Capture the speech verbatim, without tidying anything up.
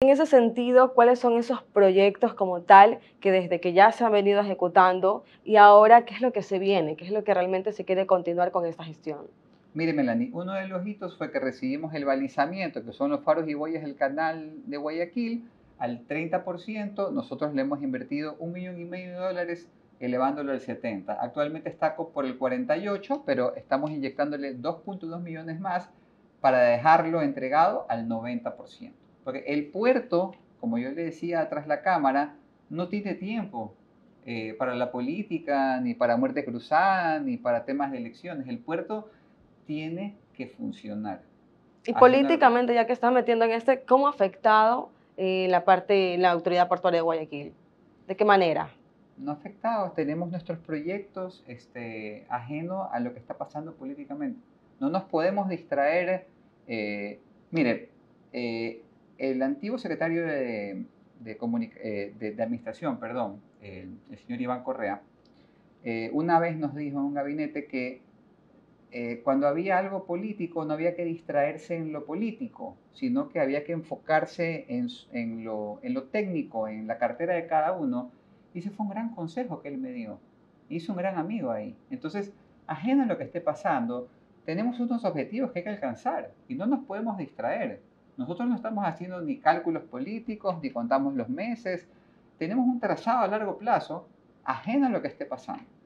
En ese sentido, ¿cuáles son esos proyectos como tal que desde que ya se han venido ejecutando y ahora qué es lo que se viene, qué es lo que realmente se quiere continuar con esta gestión? Mire, Melanie, uno de los hitos fue que recibimos el balizamiento, que son los faros y boyas del canal de Guayaquil, al treinta por ciento. Nosotros le hemos invertido un millón y medio de dólares, elevándolo al setenta por ciento. Actualmente está por el cuarenta y ocho por ciento, pero estamos inyectándole dos punto dos millones más para dejarlo entregado al noventa por ciento. Porque el puerto, como yo le decía tras la cámara, no tiene tiempo eh, para la política, ni para muerte cruzada, ni para temas de elecciones. El puerto tiene que funcionar. Y Ajeno, políticamente, ya que estás metiendo en este, ¿cómo ha afectado eh, la parte, la autoridad portuaria de Guayaquil? ¿De qué manera? no afectados, tenemos nuestros proyectos este, ajeno a lo que está pasando políticamente. No nos podemos distraer. Eh, mire, eh, el antiguo secretario de, de, eh, de, de Administración, perdón, el, el señor Iván Correa, eh, una vez nos dijo en un gabinete que eh, cuando había algo político no había que distraerse en lo político, sino que había que enfocarse en, en, lo, en lo técnico, en la cartera de cada uno. Y ese fue un gran consejo que él me dio. Hice un gran amigo ahí. Entonces, ajeno a lo que esté pasando, tenemos unos objetivos que hay que alcanzar y no nos podemos distraer. Nosotros no estamos haciendo ni cálculos políticos, ni contamos los meses. Tenemos un trazado a largo plazo, ajeno a lo que esté pasando.